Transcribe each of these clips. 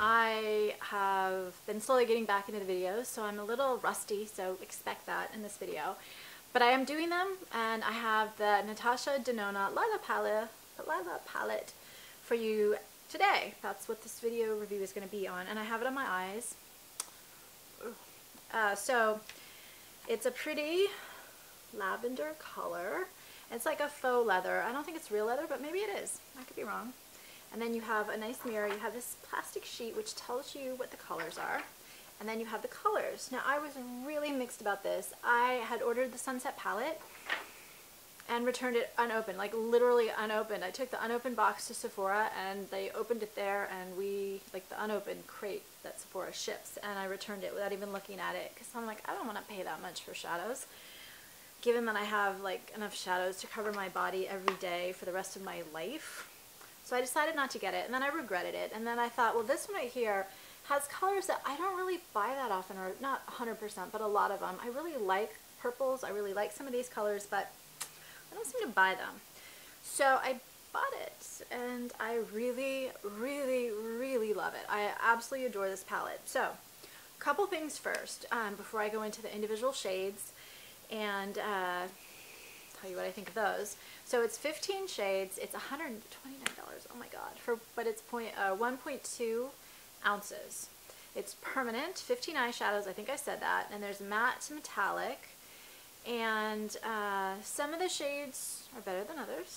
I have been slowly getting back into the videos, so I'm a little rusty, so expect that in this video. But I am doing them, and I have the Natasha Denona Lila palette for you today. That's what this video review is going to be on, and I have it on my eyes. So it's a pretty lavender color. It's like a faux leather. I don't think it's real leather, but maybe it is. I could be wrong. And then you have a nice mirror. You have this plastic sheet which tells you what the colors are. And then you have the colors. Now I was really mixed about this. I had ordered the Sunset palette and returned it unopened, like literally unopened. I took the unopened box to Sephora and they opened it there, and like the unopened crate that Sephora ships, and I returned it without even looking at it because I'm like, I don't want to pay that much for shadows, given that I have like enough shadows to cover my body every day for the rest of my life. So I decided not to get it, and then I regretted it. And then I thought, well, this one right here has colors that I don't really buy that often, or not 100%, but a lot of them. I really like purples. I really like some of these colors, but I don't seem to buy them. So I bought it, and I really, really, really love it. I absolutely adore this palette. So a couple things first, before I go into the individual shades and tell you what I think of those. So it's 15 shades. It's $129. Oh my god! But it's 1.2 ounces. It's permanent. 15 eyeshadows. I think I said that. And there's matte to metallic. And some of the shades are better than others.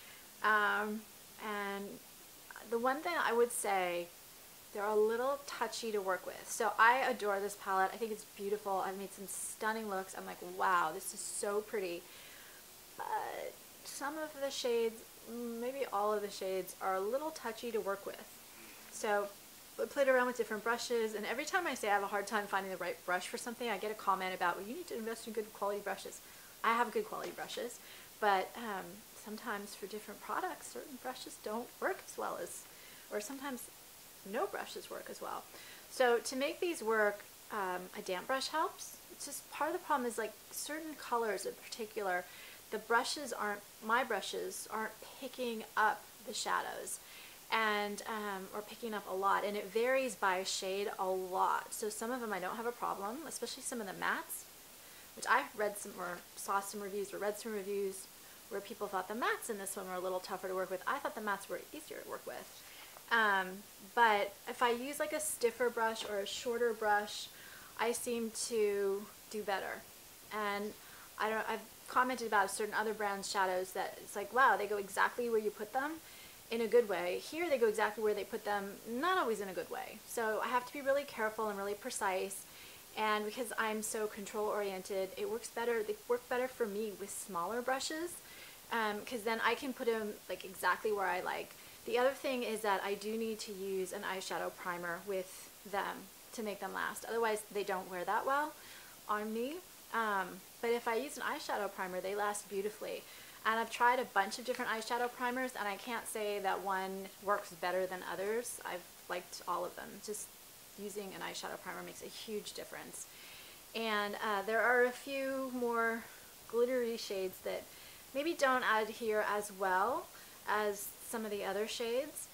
And the one thing I would say, they're a little touchy to work with. So I adore this palette. I think it's beautiful. I've made some stunning looks. I'm like, wow, this is so pretty. But some of the shades, maybe all of the shades, are a little touchy to work with. So I played around with different brushes, and every time I say I have a hard time finding the right brush for something, I get a comment about, well, you need to invest in good quality brushes. I have good quality brushes, but sometimes for different products, certain brushes don't work as well as, or sometimes no brushes work as well. So to make these work, a damp brush helps. It's just part of the problem is like certain colors in particular, the brushes aren't, my brushes aren't picking up the shadows, and or picking up a lot, and it varies by shade a lot. So some of them I don't have a problem, especially some of the mattes, which I read some or saw some reviews or read some reviews where people thought the mattes in this one were a little tougher to work with. I thought the mattes were easier to work with. But if I use like a stiffer brush or a shorter brush, I seem to do better. And I've commented about certain other brands' shadows that it's like, wow, they go exactly where you put them in a good way. Here they go exactly where they put them, not always in a good way. So I have to be really careful and really precise. And because I'm so control oriented, it works better. They work better for me with smaller brushes, because then I can put them like exactly where I like. The other thing is that I do need to use an eyeshadow primer with them to make them last. Otherwise, they don't wear that well on me. But if I use an eyeshadow primer, they last beautifully. And I've tried a bunch of different eyeshadow primers, and I can't say that one works better than others. I've liked all of them. Just using an eyeshadow primer makes a huge difference. And there are a few more glittery shades that maybe don't adhere as well as some of the other shades.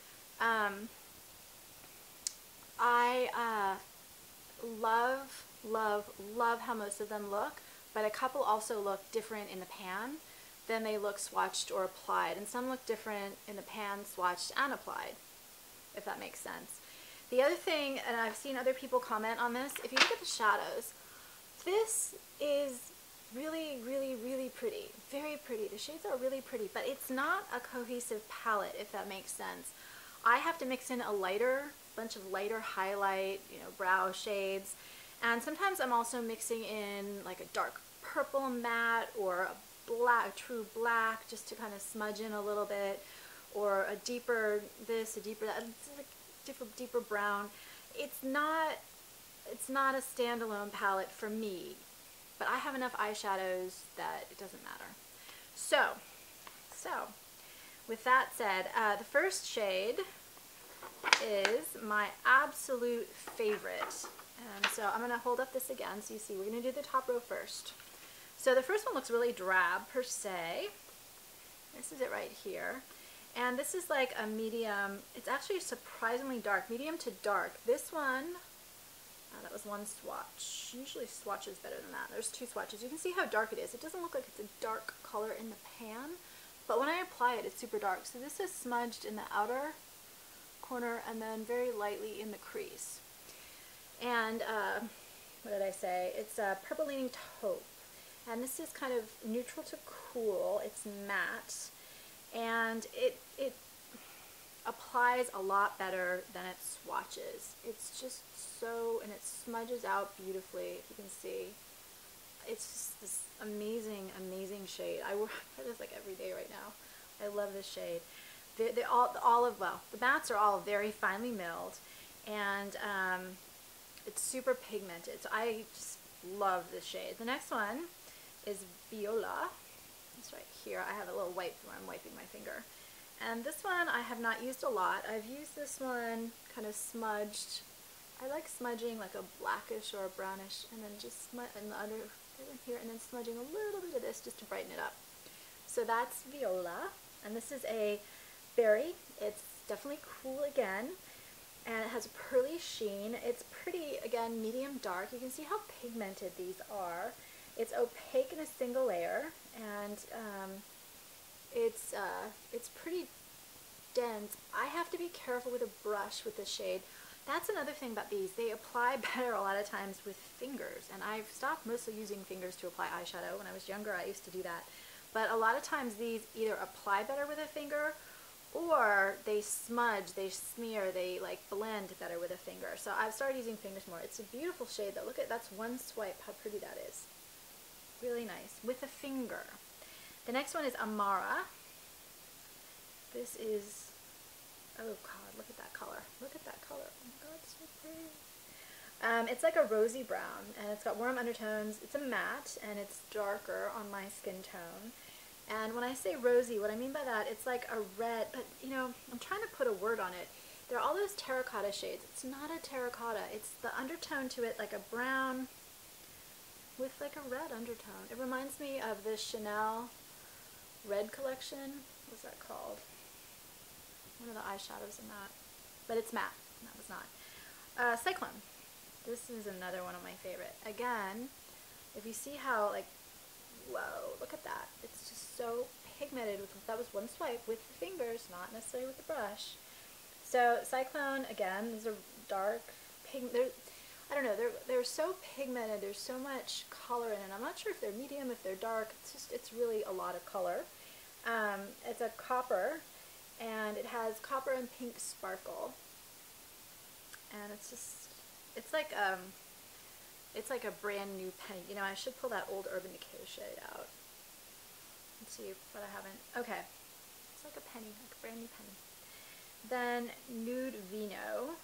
I love, love, love how most of them look, but a couple also look different in the pan than they look swatched or applied, and some look different in the pan, swatched, and applied, if that makes sense. The other thing, and I've seen other people comment on this, if you look at the shadows, this is really, really, really pretty. Very pretty. The shades are really pretty, but it's not a cohesive palette, if that makes sense. I have to mix in a bunch of lighter highlight, brow shades, and sometimes I'm also mixing in like a dark purple matte or a true black, just to kind of smudge in a little bit, or a deeper this, a deeper that, deeper brown. It's not a standalone palette for me, but I have enough eyeshadows that it doesn't matter. So with that said, the first shade is my absolute favorite. And so I'm going to hold up this again so you see. We're going to do the top row first. So the first one looks really drab per se. This is it right here. And this is like a medium, it's actually surprisingly dark, medium to dark. This one, that was one swatch. Usually swatch is better than that. There's two swatches. You can see how dark it is. It doesn't look like it's a dark color in the pan, but when I apply it, it's super dark. So this is smudged in the outer corner and then very lightly in the crease. And what did I say? It's a Purple Leaning Taupe. And this is kind of neutral to cool. It's matte. And it applies a lot better than it swatches. It's just so, and it smudges out beautifully, if you can see. It's just this amazing, amazing shade. I wear this like every day right now. I love this shade. The mattes are all very finely milled, and it's super pigmented. So I just love this shade. The next one is Viola. It's right here. I have a little wipe where I'm wiping my finger. And this one I have not used a lot. I've used this one kind of smudged. I like smudging like a blackish or a brownish, and then just smudge in the under here, and then smudging a little bit of this just to brighten it up. So that's Viola, and this is a berry. It's definitely cool again, and it has a pearly sheen. It's pretty, again, medium dark. You can see how pigmented these are. It's opaque in a single layer, and it's pretty dense. I have to be careful with a brush with this shade. That's another thing about these. They apply better a lot of times with fingers, and I've stopped mostly using fingers to apply eyeshadow. When I was younger, I used to do that. But a lot of times these either apply better with a finger, or they smudge, they smear, they like blend better with a finger. So I've started using fingers more. It's a beautiful shade though. Look at, that's one swipe, how pretty that is. Really nice, with a finger. The next one is Amara. This is, oh god, look at that color. Look at that color. Oh my god, it's so pretty. It's like a rosy brown, and it's got warm undertones. It's a matte, and it's darker on my skin tone. And when I say rosy, what I mean by that, it's like a red, but you know, I'm trying to put a word on it. There are all those terracotta shades. It's not a terracotta. It's the undertone to it, like a brown with like a red undertone. It reminds me of the Chanel Red collection. What's that called? One of the eyeshadows in that. But it's matte. That was not. Cyclone. This is another one of my favorite. Again, if you see how, like, whoa, look at that. It's just so pigmented. That was one swipe with the fingers, not necessarily with the brush. So Cyclone, again, these are dark, I don't know, they're so pigmented, there's so much color in it. I'm not sure if they're medium, if they're dark, it's really a lot of color. It's a copper, and it has copper and pink sparkle. And it's just, it's like a brand new penny. You know, I should pull that old Urban Decay shade out. Let's see, but I haven't. Okay, it's like a penny, like a brand new penny. Then Nude Vino.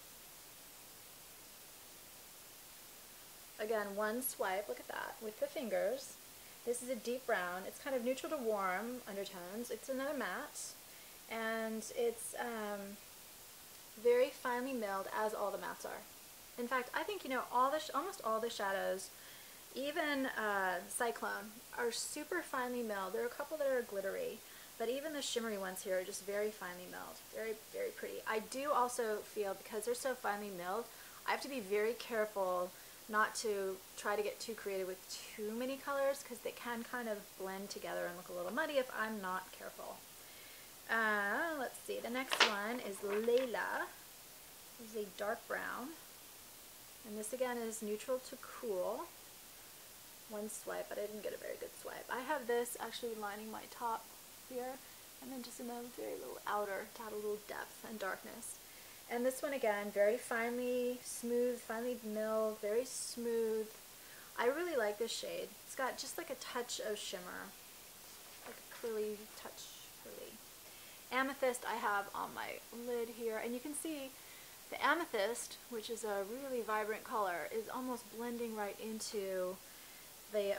Again, one swipe, look at that, with the fingers. This is a deep brown. It's kind of neutral to warm undertones. It's another matte, and it's very finely milled, as all the mattes are. In fact, I think, you know, almost all the shadows, even Cyclone, are super finely milled. There are a couple that are glittery, but even the shimmery ones here are just very finely milled. Very, very pretty. I do also feel, because they're so finely milled, I have to be very careful not to try to get too creative with too many colors, because they can kind of blend together and look a little muddy if I'm not careful. Let's see, the next one is Layla. This is a dark brown, and this again is neutral to cool. One swipe, but I didn't get a very good swipe. I have this actually lining my top here, and then just in the very little outer to add a little depth and darkness. And this one again, very finely smooth, finely milled, very smooth. I really like this shade. It's got just like a touch of shimmer, like a pearly touch, pearly. Amethyst I have on my lid here, and you can see the amethyst, which is a really vibrant color, is almost blending right into the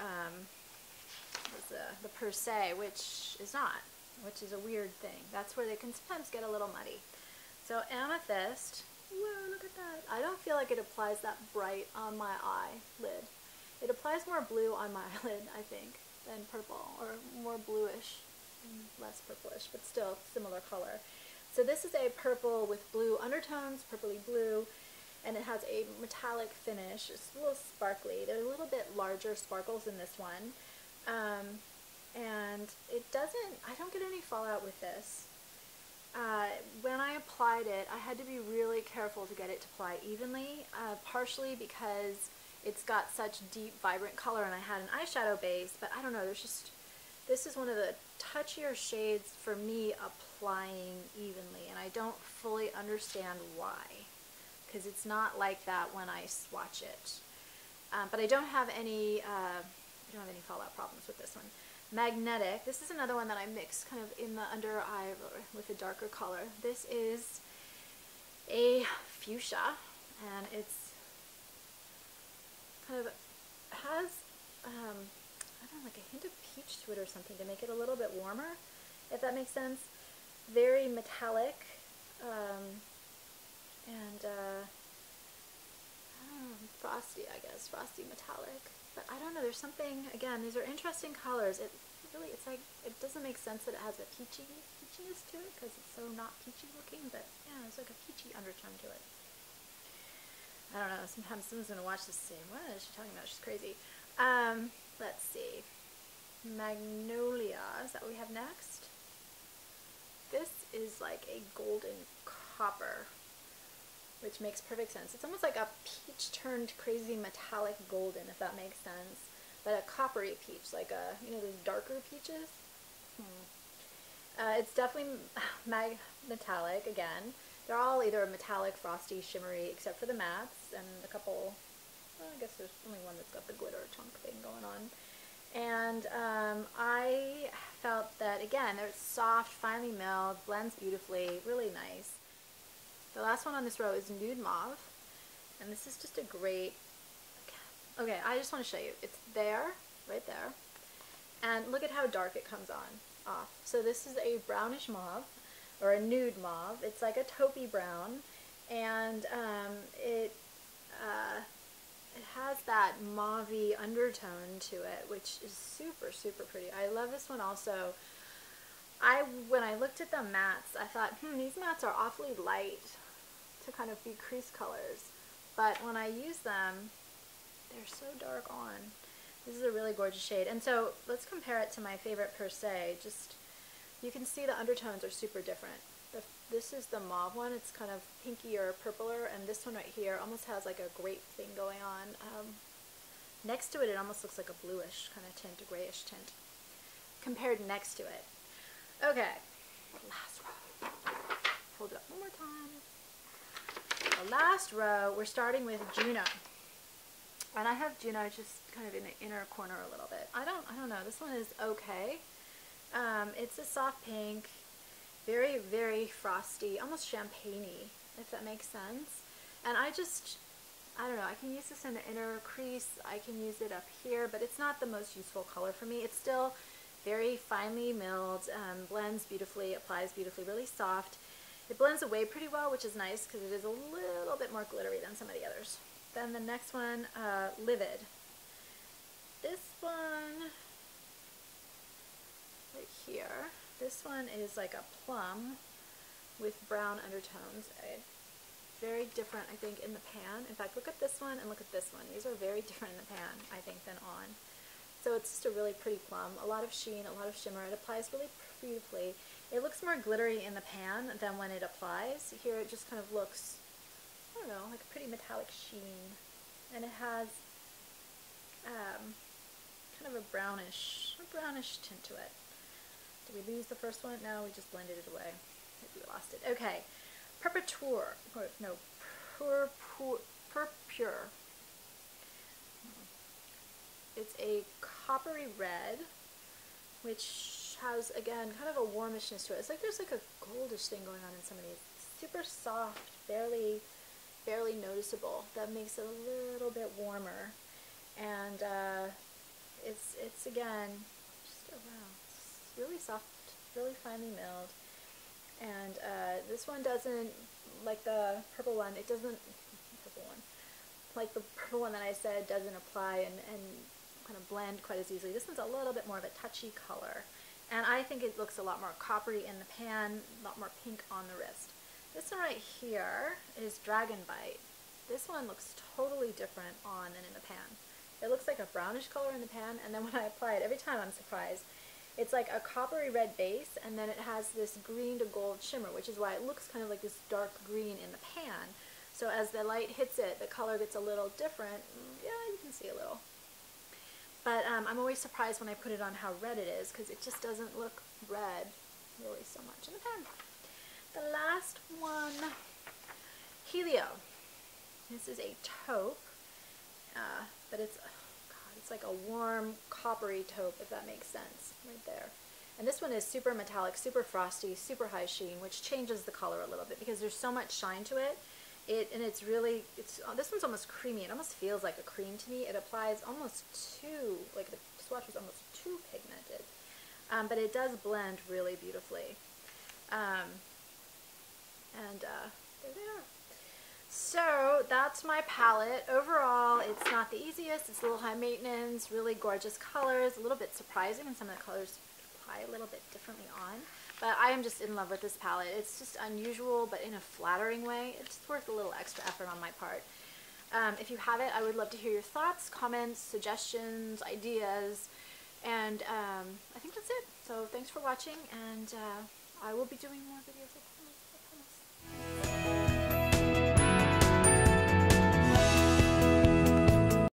per se, which is not, which is a weird thing. That's where they can sometimes get a little muddy. So amethyst, whoa, look at that. I don't feel like it applies that bright on my eyelid. It applies more blue on my eyelid, I think, than purple, or more bluish. less purplish, but still similar color. So this is a purple with blue undertones, purpley blue, and it has a metallic finish. It's a little sparkly. They're a little bit larger sparkles in this one. And it doesn't, I don't get any fallout with this. When I applied it, I had to be really careful to get it to apply evenly, partially because it's got such deep, vibrant color, and I had an eyeshadow base, but I don't know, this is one of the touchier shades for me applying evenly, and I don't fully understand why, because it's not like that when I swatch it. But I don't have any fallout problems with this one. Magnetic, this is another one that I mix kind of in the under eye with a darker color. This is a fuchsia, and it's kind of has, I don't know, like a hint of peach to it or something to make it a little bit warmer, if that makes sense. Very metallic, and frosty, I guess, frosty metallic. But I don't know, there's something, again, these are interesting colors. It's like, it doesn't make sense that it has a peachiness to it, because it's so not peachy looking, but yeah, there's like a peachy undertone to it. I don't know, sometimes someone's going to watch this and say, what is she talking about? She's crazy. Let's see. Magnolia, is that what we have next? This is like a golden copper, which makes perfect sense. It's almost like a peach turned crazy metallic golden, if that makes sense. But a coppery peach, like a, you know, those darker peaches. It's definitely metallic again. They're all either metallic, frosty, shimmery, except for the mattes and a couple, well, I guess there's only one that's got the glitter chunk thing going on. And I felt that, again, they're soft, finely milled, blends beautifully, really nice. The last one on this row is Nude Mauve, and this is just a great, okay, I just want to show you. It's there, right there, and look at how dark it comes off. So this is a brownish mauve, or a nude mauve. It's like a taupey brown, and it has that mauve-y undertone to it, which is super, super pretty. I love this one also. When I looked at the mattes, I thought, these mattes are awfully light to kind of be crease colors, but when I use them, they're so dark on. This is a really gorgeous shade, and so let's compare it to my favorite per se. Just, you can see the undertones are super different. This is the mauve one, it's kind of pinky or purpler, and this one right here almost has like a grape thing going on. Next to it, it almost looks like a bluish kind of tint, a grayish tint, compared next to it. Okay, last row. Hold it up one more time. The last row, we're starting with Juno. And I have Juno just kind of in the inner corner a little bit. I don't know, this one is okay. It's a soft pink, very, very frosty, almost champagne-y, if that makes sense. And I don't know, I can use this in the inner crease, I can use it up here, but it's not the most useful color for me. It's still very finely milled, blends beautifully, applies beautifully, really soft. It blends away pretty well, which is nice because it is a little bit more glittery than some of the others. Then the next one, Livid. This one right here, this one is like a plum with brown undertones. Very different, I think, in the pan. In fact, look at this one and look at this one. These are very different in the pan, I think, than on. So it's just a really pretty plum. A lot of sheen, a lot of shimmer. It applies really beautifully. It looks more glittery in the pan than when it applies. Here it just kind of looks, I don't know, like a pretty metallic sheen. And it has kind of a brownish tint to it. Did we lose the first one? No, we just blended it away. Maybe we lost it. Okay. Purpure. No, Purpure. It's a coppery red, which has, again, kind of a warmishness to it. It's like there's like a goldish thing going on in some of these. Super soft, barely noticeable. That makes it a little bit warmer. And it's again, just, oh wow, it's really soft, really finely milled. And this one doesn't, like the purple one, it doesn't, like the purple one that I said doesn't apply and kind of blend quite as easily. This one's a little bit more of a touchy color. And I think it looks a lot more coppery in the pan, a lot more pink on the wrist. This one right here is Dragon Bite. This one looks totally different on than in the pan. It looks like a brownish color in the pan, and then when I apply it, every time I'm surprised. It's like a coppery red base, and then it has this green to gold shimmer, which is why it looks kind of like this dark green in the pan. So as the light hits it, the color gets a little different. Yeah, you can see a little. But I'm always surprised when I put it on how red it is, because it just doesn't look red really so much in the pan. The last one, Helio. This is a taupe, but it's, oh God, it's like a warm coppery taupe, if that makes sense, right there. And this one is super metallic, super frosty, super high sheen, which changes the color a little bit because there's so much shine to it. And it's really, this one's almost creamy. It almost feels like a cream to me. It applies almost too, like the swatch is almost too pigmented. But it does blend really beautifully. There they are. So that's my palette. Overall, it's not the easiest. It's a little high maintenance, really gorgeous colors, a little bit surprising, and some of the colors apply a little bit differently on. But I am just in love with this palette. It's just unusual, but in a flattering way. It's worth a little extra effort on my part. If you have it, I would love to hear your thoughts, comments, suggestions, ideas, and I think that's it. So thanks for watching, and I will be doing more videos like this.